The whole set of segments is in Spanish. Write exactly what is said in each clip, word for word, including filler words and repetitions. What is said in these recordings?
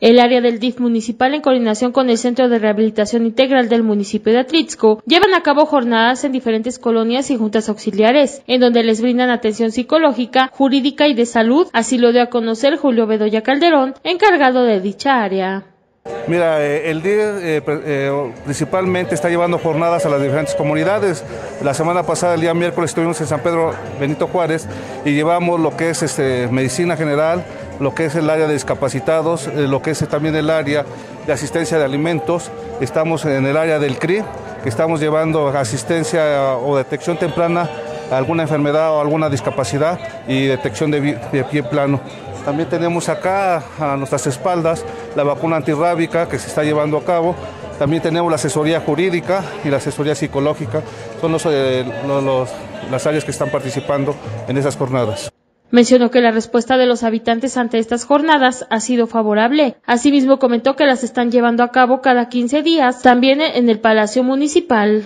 El área del D I F municipal, en coordinación con el Centro de Rehabilitación Integral del municipio de Atlixco, llevan a cabo jornadas en diferentes colonias y juntas auxiliares, en donde les brindan atención psicológica, jurídica y de salud. Así lo dio a conocer Julio Bedoya Calderón, encargado de dicha área. Mira, el D I F eh, eh, principalmente está llevando jornadas a las diferentes comunidades. La semana pasada, el día miércoles, estuvimos en San Pedro Benito Juárez y llevamos lo que es este, medicina general, lo que es el área de discapacitados, eh, lo que es también el área de asistencia de alimentos. Estamos en el área del C R I, que estamos llevando asistencia o detección temprana a alguna enfermedad o alguna discapacidad y detección de, de pie plano. También tenemos acá a nuestras espaldas la vacuna antirrábica que se está llevando a cabo. También tenemos la asesoría jurídica y la asesoría psicológica. Son los, eh, los, los, las áreas que están participando en esas jornadas. Mencionó que la respuesta de los habitantes ante estas jornadas ha sido favorable. Asimismo, comentó que las están llevando a cabo cada quince días, también en el Palacio Municipal.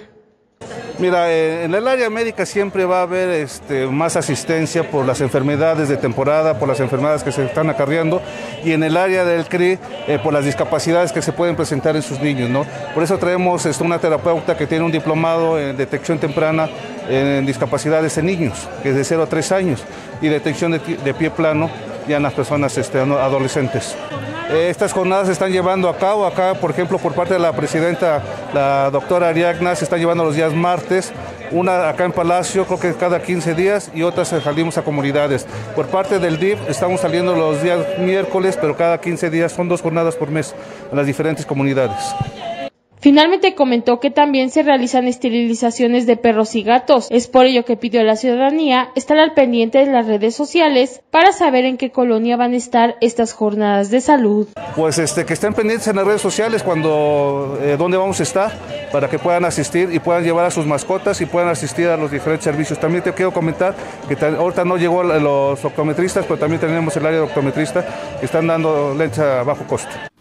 Mira, en el área médica siempre va a haber este, más asistencia por las enfermedades de temporada, por las enfermedades que se están acarreando, y en el área del C R I eh, por las discapacidades que se pueden presentar en sus niños, ¿no? Por eso traemos este, una terapeuta que tiene un diplomado en detección temprana en discapacidades en niños, que es de cero a tres años, y detección de, de pie plano ya en las personas este, adolescentes. Estas jornadas se están llevando a cabo acá, por ejemplo, por parte de la presidenta, la doctora Ariadna, se están llevando los días martes, una acá en Palacio, creo que cada quince días, y otras salimos a comunidades. Por parte del D I F estamos saliendo los días miércoles, pero cada quince días, son dos jornadas por mes a las diferentes comunidades. Finalmente comentó que también se realizan esterilizaciones de perros y gatos. Es por ello que pidió a la ciudadanía estar al pendiente de las redes sociales para saber en qué colonia van a estar estas jornadas de salud. Pues este, que estén pendientes en las redes sociales cuando eh, dónde vamos a estar, para que puedan asistir y puedan llevar a sus mascotas y puedan asistir a los diferentes servicios. También te quiero comentar que ahorita no llegó los optometristas, pero también tenemos el área de optometristas que están dando lentes a bajo costo.